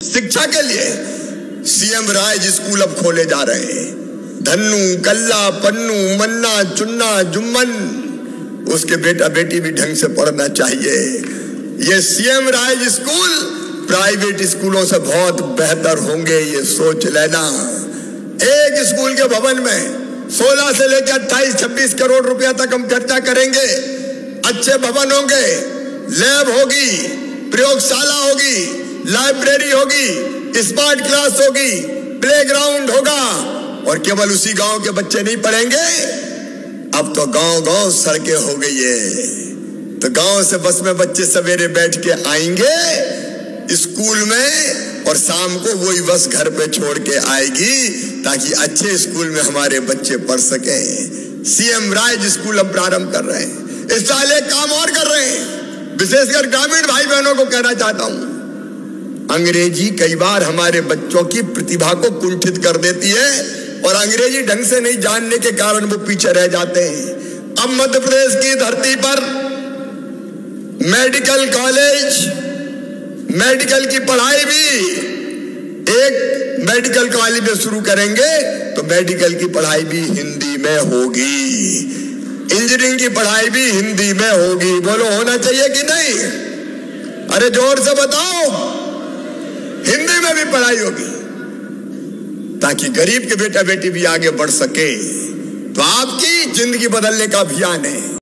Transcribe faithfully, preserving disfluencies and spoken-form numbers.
शिक्षा के लिए सीएम राज स्कूल अब खोले जा रहे हैं। धन्नू, कल्ला, पन्नू, मन्ना, चुन्ना, जुम्मन, उसके बेटा बेटी भी ढंग से पढ़ना चाहिए। ये सीएम राज स्कूल प्राइवेट स्कूलों से बहुत बेहतर होंगे, ये सोच लेना। एक स्कूल के भवन में सोलह से लेकर अट्ठाईस छब्बीस करोड़ रुपया तक हम खर्चा करेंगे। अच्छे भवन होंगे, लैब होगी, प्रयोगशाला होगी, लाइब्रेरी होगी, स्मार्ट क्लास होगी, प्लेग्राउंड होगा। और केवल उसी गांव के बच्चे नहीं पढ़ेंगे, अब तो गांव गांव सड़कें हो गई है। तो गांव से बस में बच्चे सवेरे बैठ के आएंगे स्कूल में और शाम को वही बस घर पे छोड़ के आएगी, ताकि अच्छे स्कूल में हमारे बच्चे पढ़ सके। सीएम राज स्कूल हम प्रारंभ कर रहे हैं। इस साल एक काम और कर रहे हैं, विशेषकर ग्रामीण भाई बहनों को कहना चाहता हूं, अंग्रेजी कई बार हमारे बच्चों की प्रतिभा को कुंठित कर देती है और अंग्रेजी ढंग से नहीं जानने के कारण वो पीछे रह जाते हैं। अब मध्य प्रदेश की धरती पर मेडिकल कॉलेज, मेडिकल की पढ़ाई भी एक मेडिकल कॉलेज में शुरू करेंगे तो मेडिकल की पढ़ाई भी हिंदी में होगी, इंजीनियरिंग की पढ़ाई भी हिंदी में होगी। बोलो होना चाहिए कि नहीं? अरे जोर से बताओ, हिंदी में भी पढ़ाई होगी ताकि गरीब के बेटा बेटी भी आगे बढ़ सके। तो आपकी जिंदगी बदलने का अभियान है।